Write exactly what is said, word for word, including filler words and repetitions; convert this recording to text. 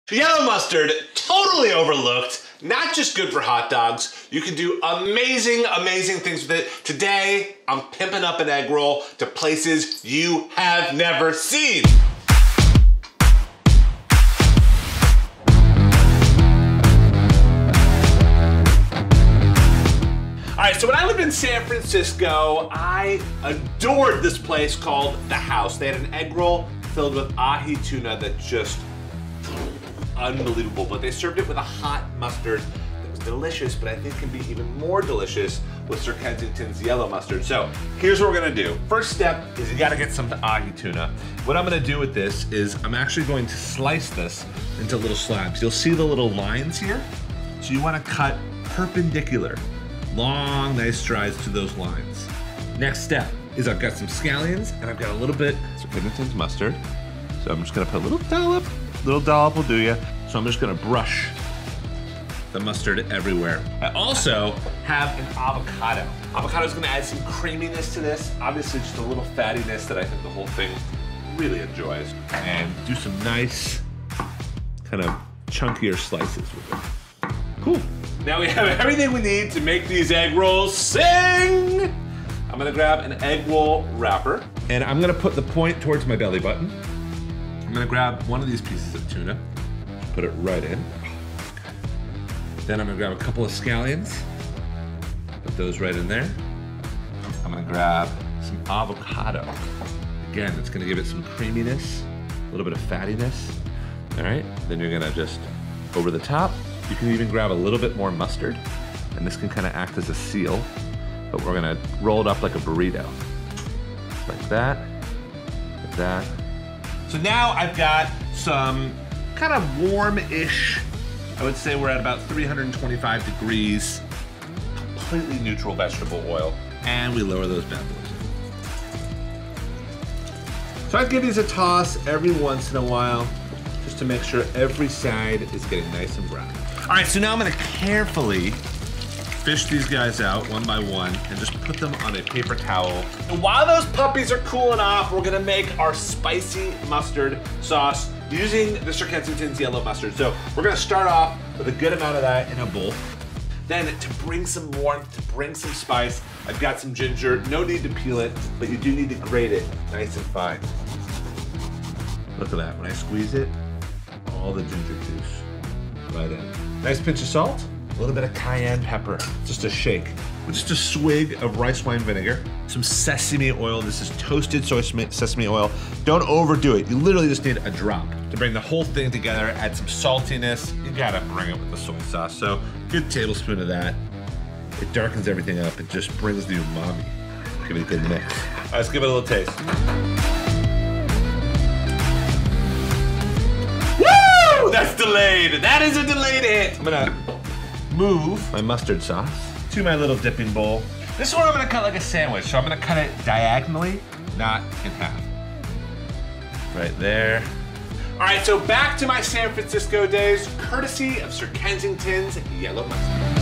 Yellow mustard, totally overlooked, not just good for hot dogs, you can do amazing, amazing things with it. Today, I'm pimping up an egg roll to places you have never seen. All right, so when I lived in San Francisco, I adored this place called The House. They had an egg roll filled with ahi tuna that just unbelievable, but they served it with a hot mustard that was delicious, but I think can be even more delicious with Sir Kensington's yellow mustard. So here's what we're gonna do. First step is you gotta get some ahi tuna. What I'm gonna do with this is I'm actually going to slice this into little slabs. You'll see the little lines here. So you wanna cut perpendicular, long, nice strides to those lines. Next step is I've got some scallions and I've got a little bit of Sir Kensington's mustard. So I'm just gonna put a little dollop. Little dollop will do ya. So I'm just gonna brush the mustard everywhere. I also have an avocado. Avocado is gonna add some creaminess to this. Obviously just a little fattiness that I think the whole thing really enjoys. And do some nice kind of chunkier slices with it. Cool. Now we have everything we need to make these egg rolls sing. I'm gonna grab an egg roll wrapper and I'm gonna put the point towards my belly button. I'm gonna grab one of these pieces of tuna, put it right in. Then I'm gonna grab a couple of scallions, put those right in there. I'm gonna grab some avocado. Again, it's gonna give it some creaminess, a little bit of fattiness. All right, then you're gonna just, over the top, you can even grab a little bit more mustard, and this can kind of act as a seal, but we're gonna roll it up like a burrito. Like that, like that. So now I've got some kind of warm-ish, I would say we're at about three hundred twenty-five degrees, completely neutral vegetable oil, and we lower those bad boys in. So I give these a toss every once in a while, just to make sure every side is getting nice and brown. All right, so now I'm gonna carefully fish these guys out one by one and just put them on a paper towel. And while those puppies are cooling off, we're gonna make our spicy mustard sauce using the Sir Kensington's yellow mustard. So we're gonna start off with a good amount of that in a bowl. Then to bring some warmth, to bring some spice, I've got some ginger. No need to peel it, but you do need to grate it nice and fine. Look at that, when I squeeze it, all the ginger juice right in. Nice pinch of salt. A little bit of cayenne pepper, just a shake. With just a swig of rice wine vinegar, some sesame oil. This is toasted soy sesame oil. Don't overdo it. You literally just need a drop to bring the whole thing together, add some saltiness. You gotta bring it with the soy sauce. So good tablespoon of that. It darkens everything up. It just brings the umami. Give it a good mix. All right, let's give it a little taste. Woo! That's delayed. That is a delayed hit. I'm gonna move my mustard sauce to my little dipping bowl. This one I'm gonna cut like a sandwich, so I'm gonna cut it diagonally, not in half. Right there. All right, so back to my San Francisco days, courtesy of Sir Kensington's yellow mustard.